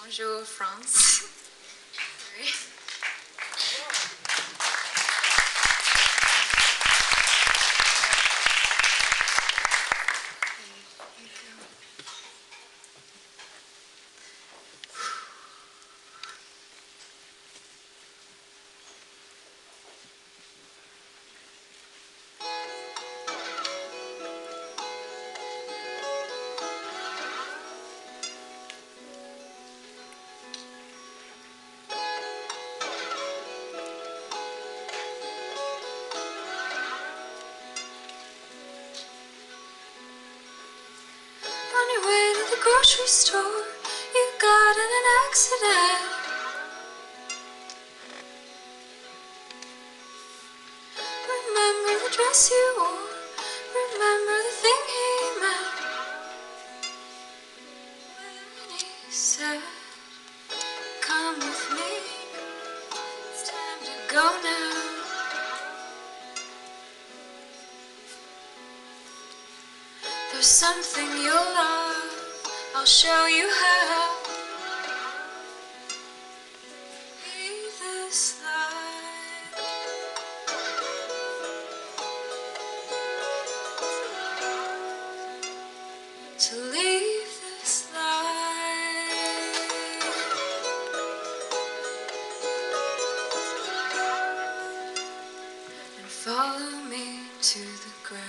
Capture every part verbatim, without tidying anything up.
Bonjour, France. Sorry. On your way to the grocery store, you got in an accident. Remember the dress you wore, remember the thing he meant when he said, come with me, it's time to go now. There's something you'll love, I'll show you how. Leave this life. To leave this life. And follow me to the ground.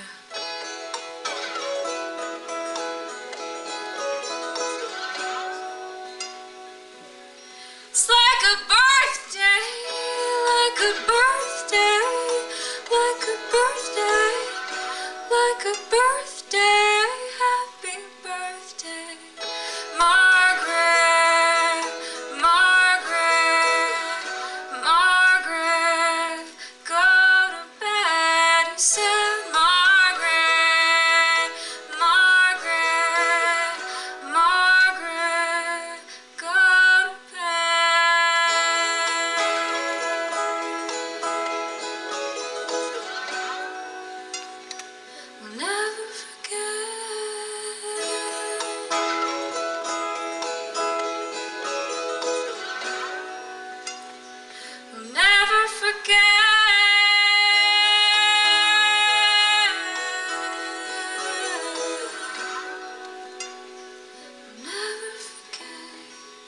It's like a birthday, like a birthday, like a birthday, like a birthday, happy birthday, Margaret, Margaret, Margaret, go to bed, he said, Margaret, Margaret, Margaret, go to We'll never forget. We'll never forget. We'll never forget.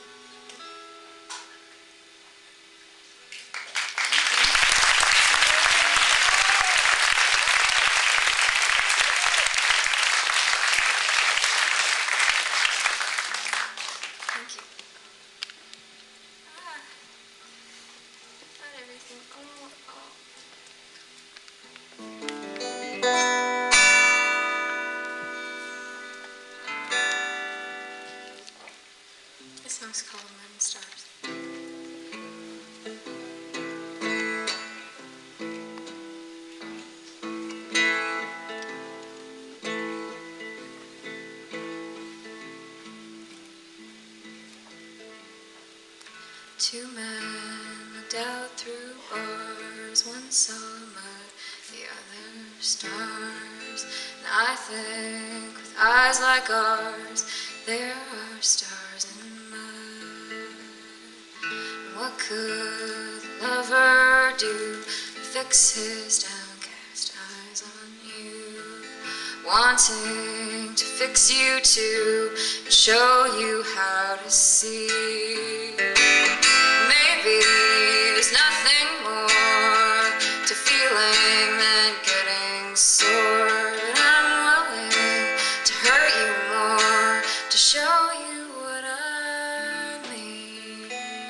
Thank you. Ah, got everything. Oh, oh. This song's called Moon Stars. Two men looked out through bars, one saw mud, the other stars. And I think with eyes like ours, there are stars in mud. And what could the lover do to fix his downcast eyes on you? Wanting to fix you too, and show you how to see. Maybe there's nothing more to feeling than getting sore, but I'm willing to hurt you more, to show you what I mean.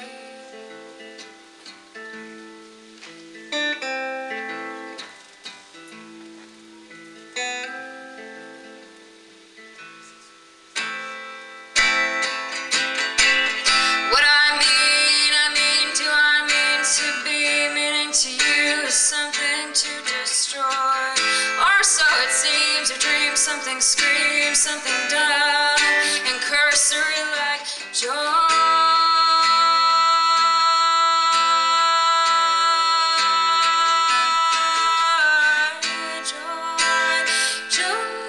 What I mean, I mean, do I mean to be, meaning to you is something to destroy, or so it seems, or dream something screams, something dumb and cursory like joy.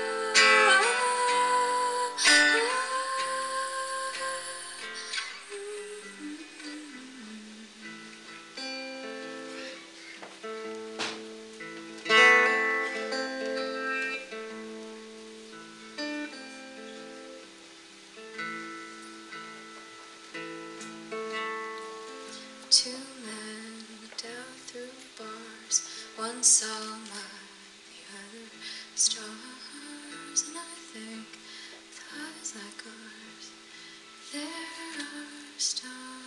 Joy, joy. think with eyes like ours, there are stars.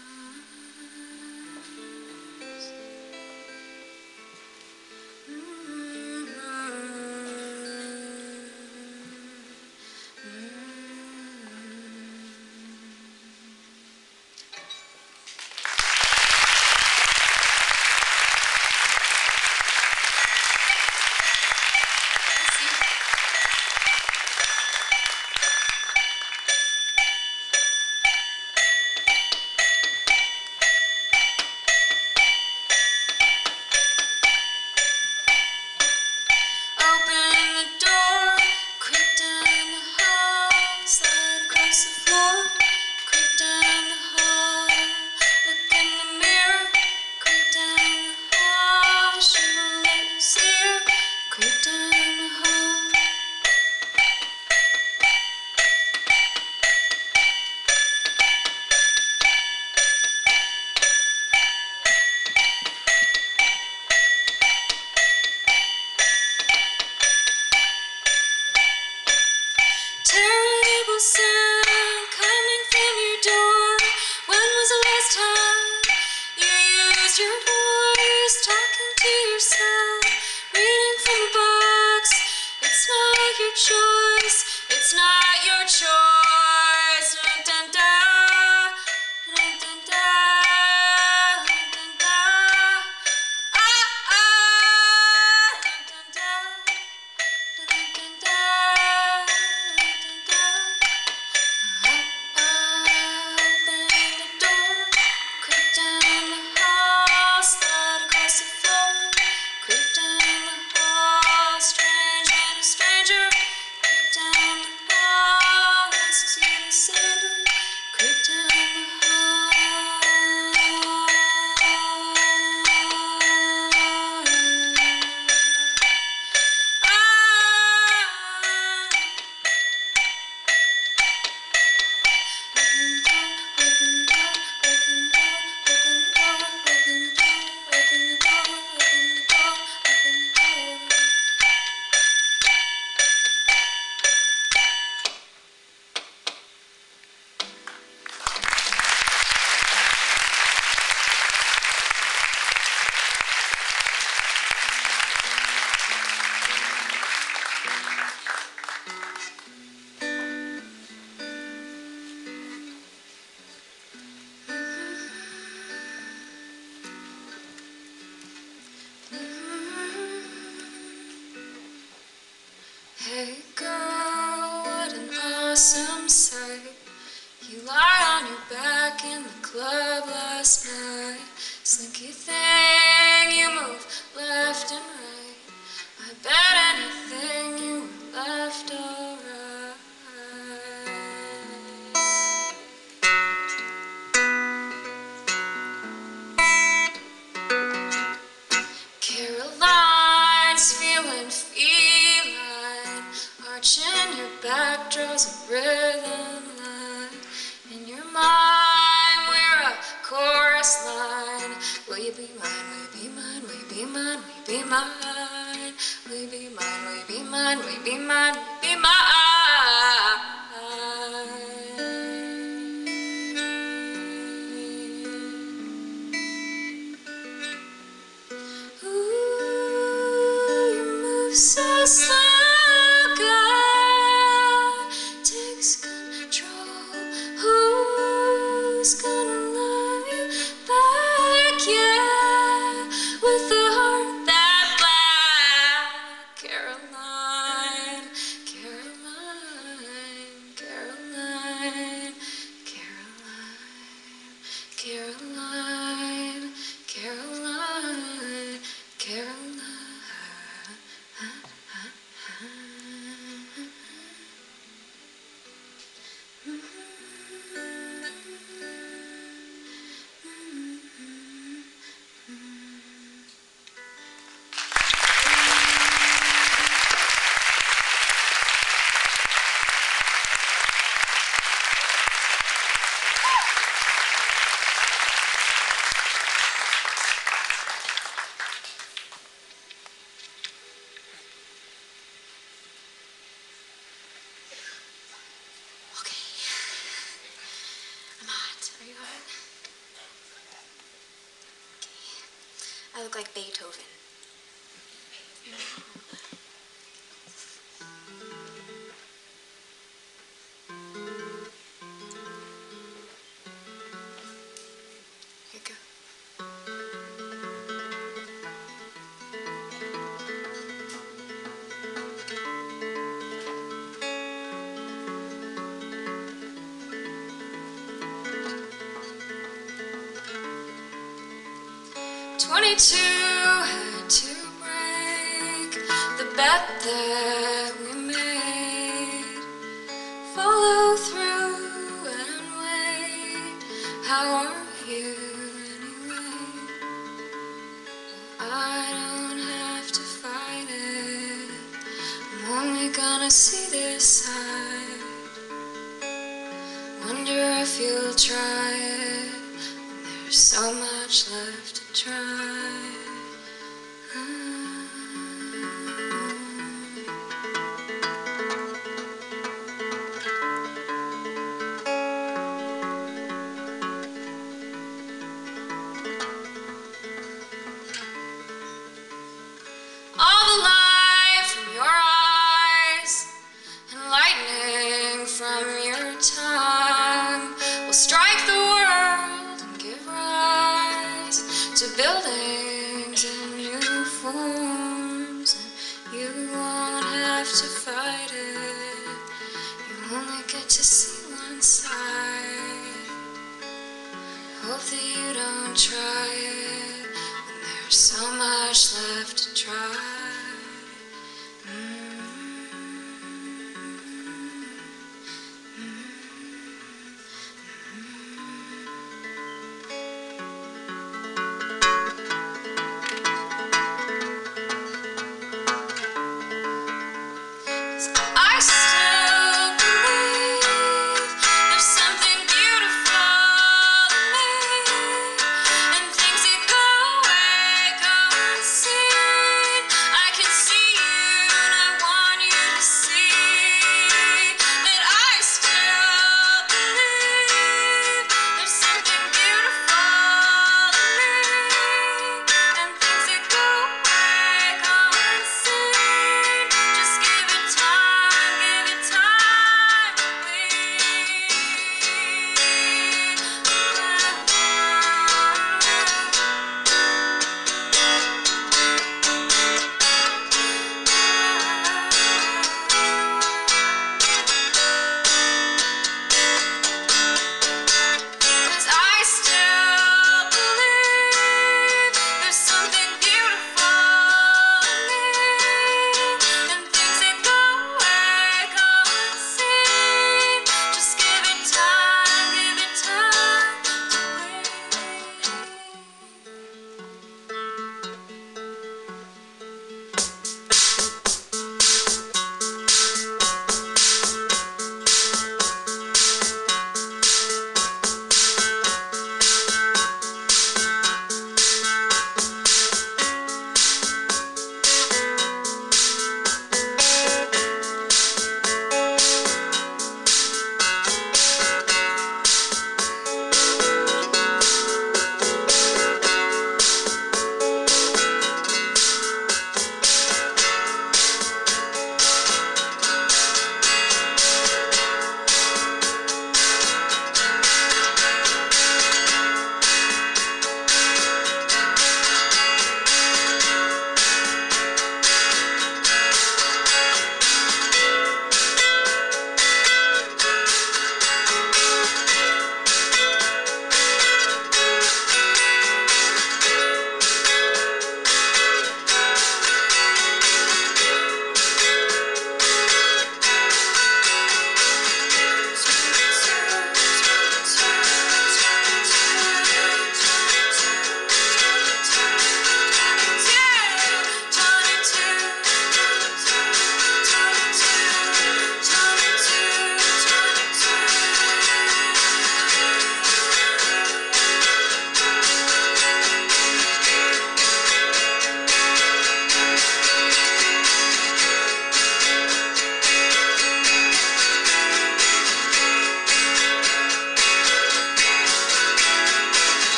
Terrible sound coming from your door. When was the last time you used your voice, talking to yourself, reading from a box? It's not your choice. It's not your choice. Dun, dun, dun. Dun, dun, dun. Dun, dun, dun. Ah, ah. Dun, dun, dun. Dun, dun, dun. Hey girl, what an awesome sight. You lie on your back in the club last night. Slinky thing, you move left and right. I bet anything you were left alright. Caroline's feeling feline, arching your back draws a rhythm line. In your mind we're a chorus line. Will you be mine, will you be mine, will you be mine, will you be mine? Will you be mine, will you be mine, will you be mine, will you be mine? Ooh, you move so slow, God takes control. Who's gonna love you back, yeah, with a heart that black? Caroline, Caroline. I look like Beethoven. Here you go. Twenty-two had to break the bet that we made. Follow through and wait. How are you anyway? I don't have to fight it. I'm only gonna see this side. Wonder if you'll try it. There's so much left to try. All the light from your eyes and lightning from your tongue will strike the world and give rise to buildings and new forms, and you won't have to fight it. You only get to see one side. Hope that you don't try it when there's so much left to try. I still believe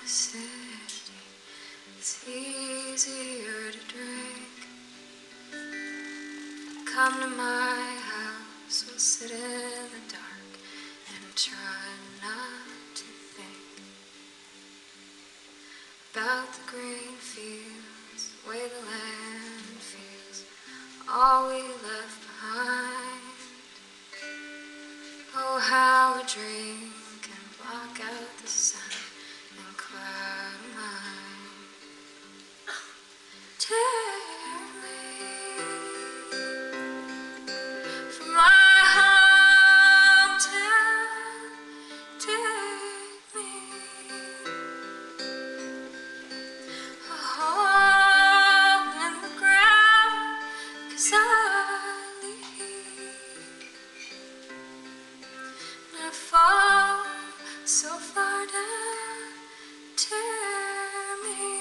city, it's easier to drink. Come to my house, we'll sit in the dark and try not to think about the green fields, the way the land feels, all we left behind. Oh, how a drink can block out the sun and cloud mine. Tear me from my hometown, take me a hole in the ground, 'cause I leave. I fall so far down, tear me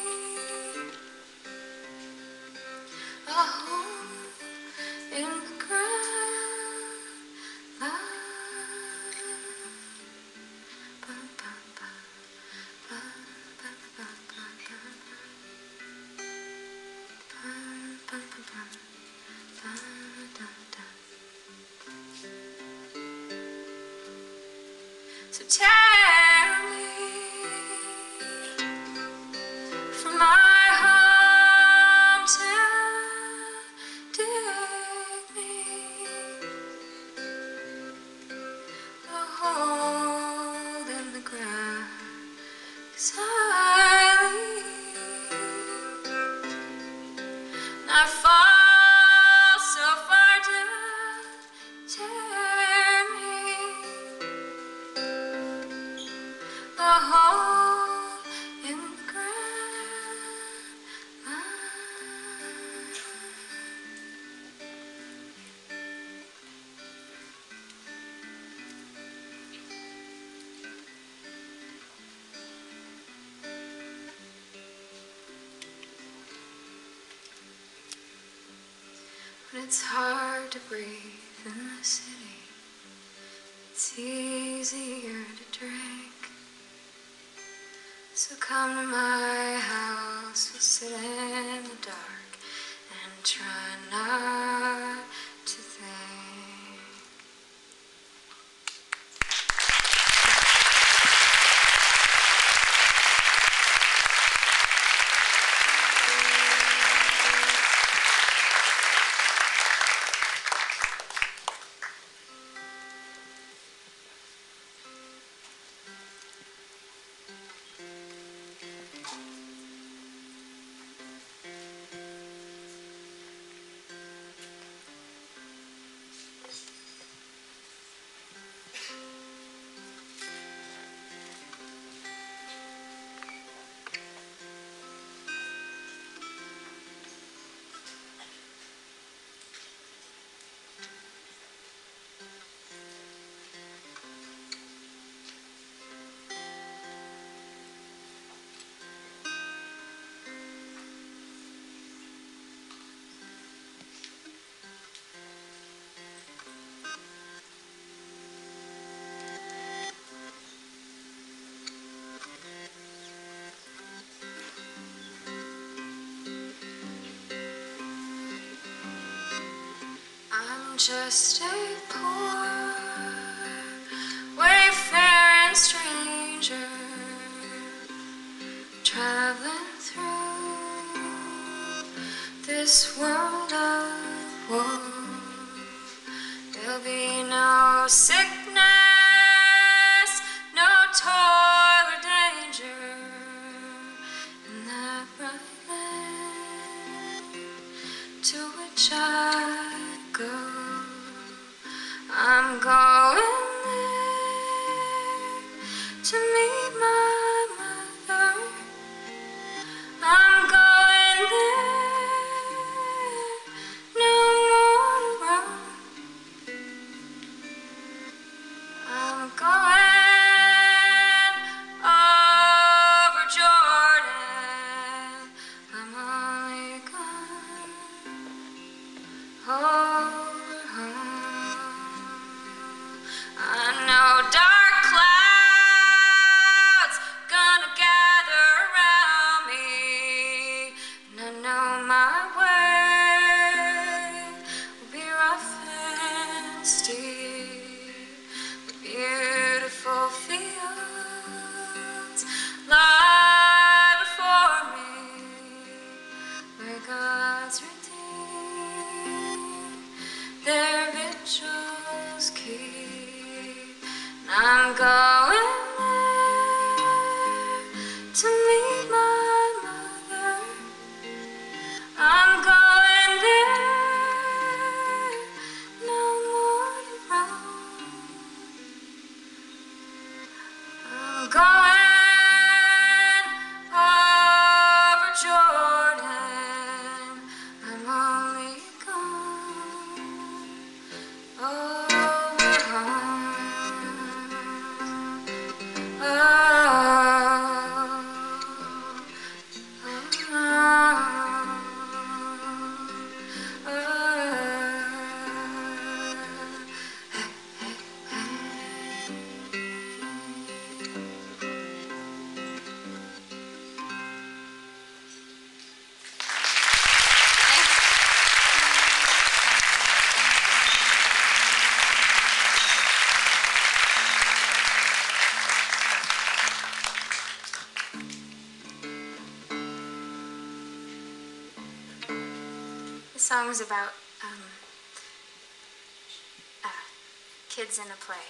a hole in the ground. La, ba, ba, ba, ba, ba, ba, ba, ba, ba, ba, ba, ba, da, da. So tear me from my hometown, dig me a hole in the ground, 'cause I leave, and I fall so far down, tear me a hole in the ground. When it's hard to breathe in the city, it's easier to drink. So come to my house, we'll sit in the dark and try not to think. I'm just a poor wayfaring stranger, traveling through this world of woe. There'll be no sickness, no toil or danger in that bright land to which I go. I'm going there to meet my mother. I'm going there, no more to run. I'm going over Jordan. I'm only gone over home. to meet my mother. I'm going there, no more to roam. I'm going over Jordan. I'm only gone over home. Oh. The song is about um, uh, kids in a play.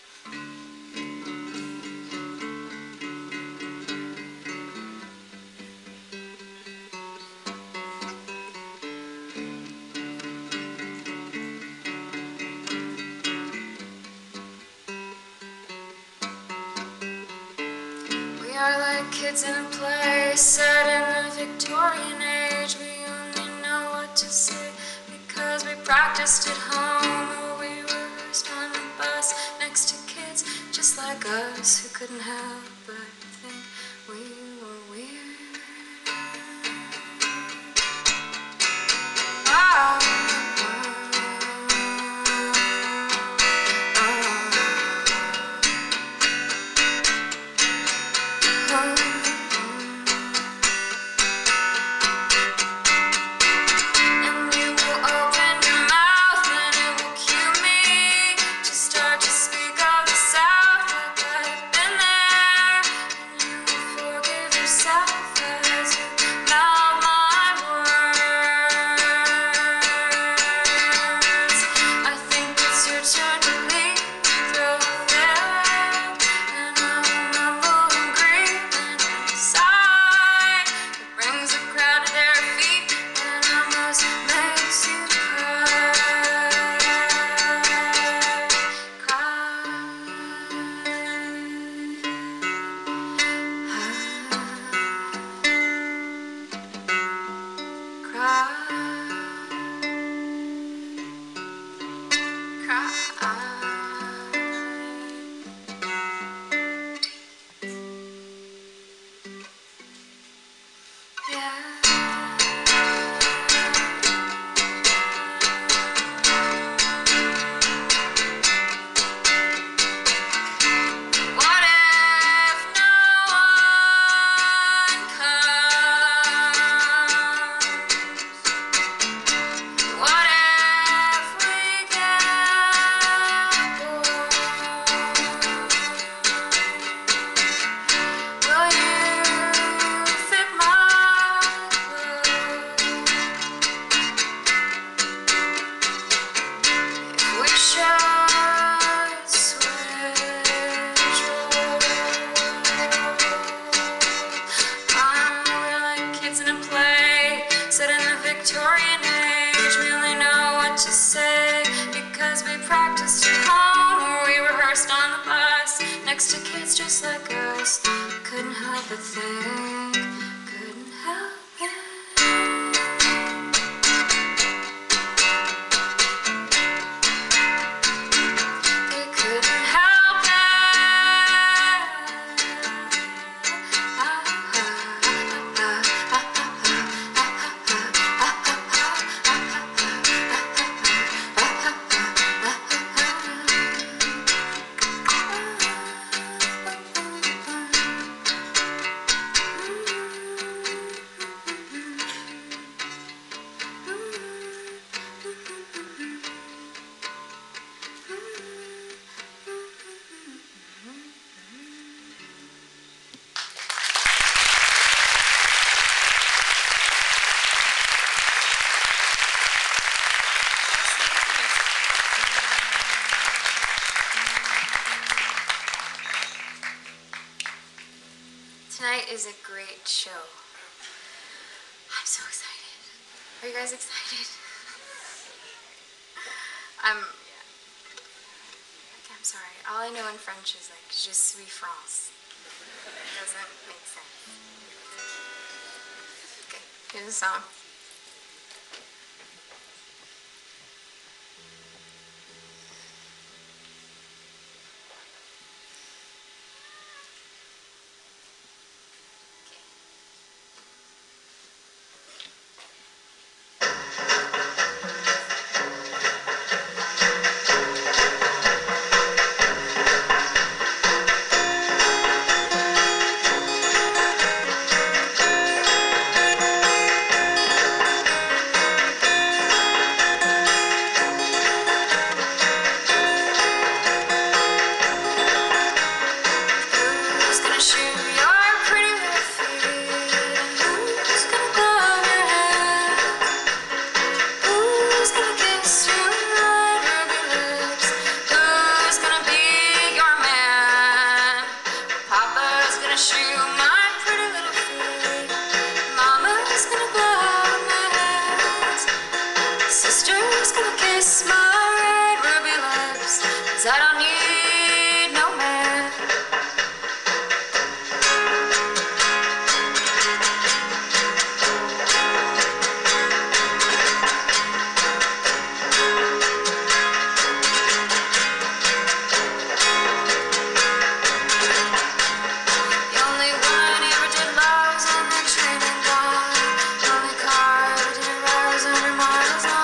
We are like kids in a play set in the Victorian age. We only know what to say because we practiced at home or we rehearsed on the bus next to kids just like us who couldn't help but think we were weird. Oh, oh, oh, oh. Victorian age, we only know what to say because we practiced at home or we rehearsed on the bus next to kids just like us. Couldn't help but think, couldn't help it. They couldn't help it. Ah, ah, ah, ah, ah. Tonight is a great show. I'm so excited. Are you guys excited? I'm, yeah. Okay, I'm sorry. All I know in French is like, je suis France. It doesn't make sense. Okay, here's the song. Sister's gonna kiss my red ruby lips, 'cause I don't need no man. The only one who ever did love was on the train and gone. The only car that did it right was under miles long.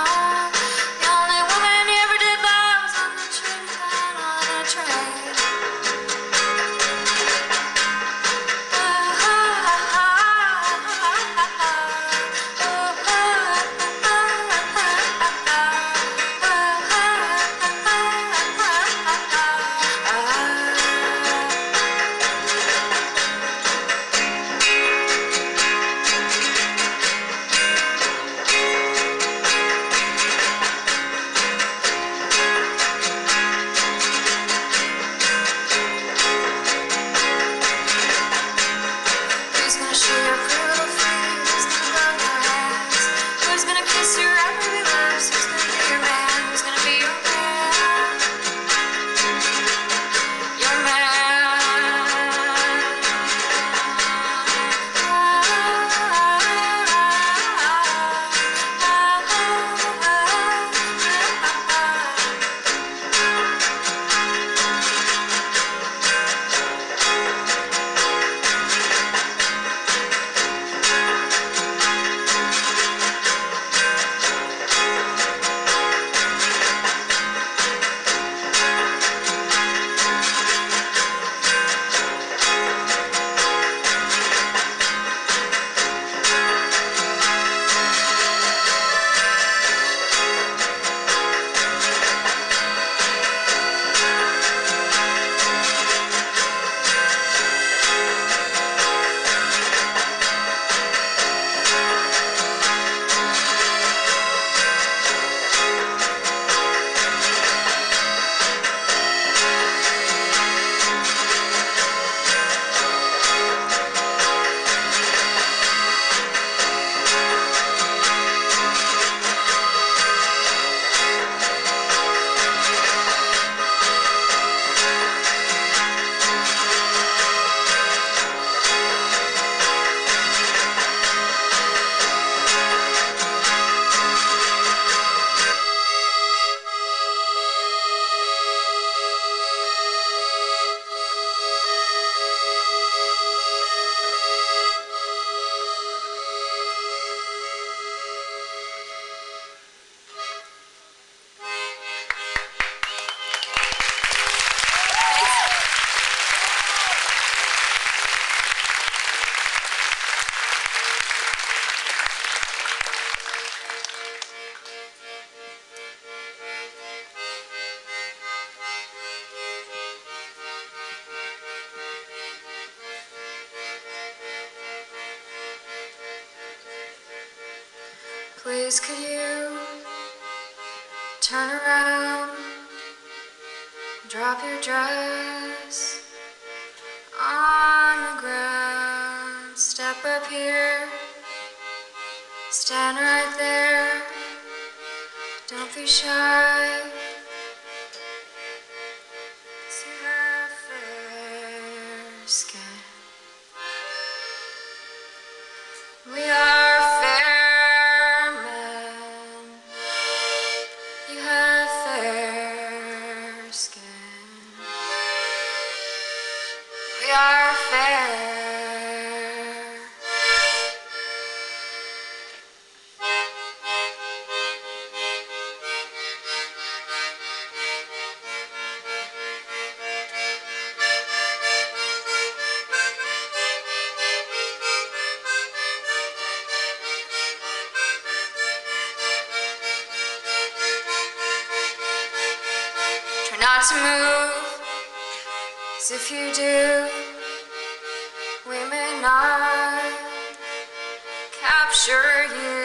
Please could you turn around, drop your dress on the ground. Step up here, stand right there, don't be shy, 'cause you have fair skin. We are fair men, you have fair skin. We are fair. Try not to move, 'cause if you do, we may not capture you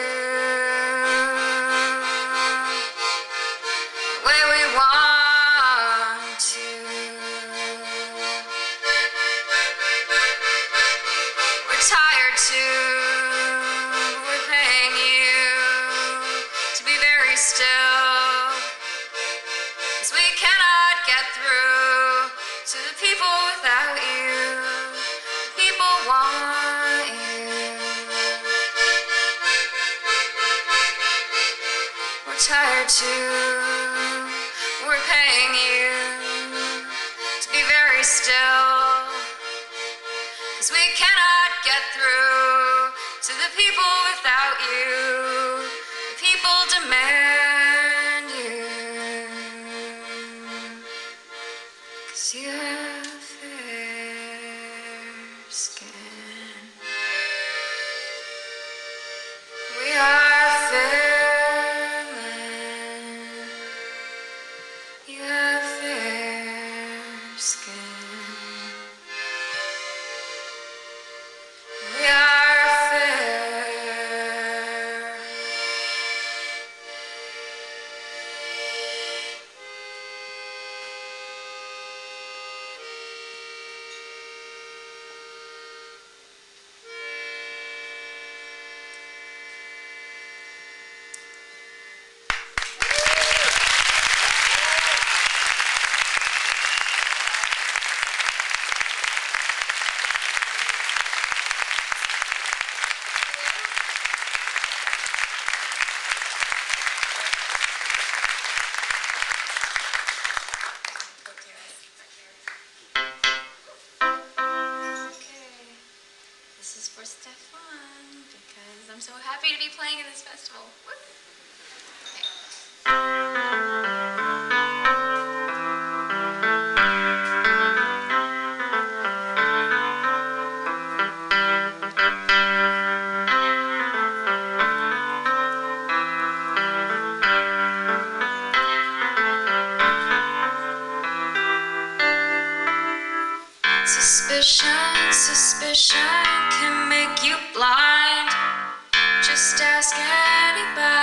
the way we want to. We're tired too, we're paying you to be very still, 'cause we cannot get through to the people without you. People want you. We're tired too, we're paying you to be very still, 'cause we cannot get through to the people without you. The people demand you, 'cause you have fair skin. We are fair men, you have fair skin. We are fair. This is for Stefan, because I'm so happy to be playing in this festival. Woo. Suspicion, suspicion can make you blind. Just ask anybody.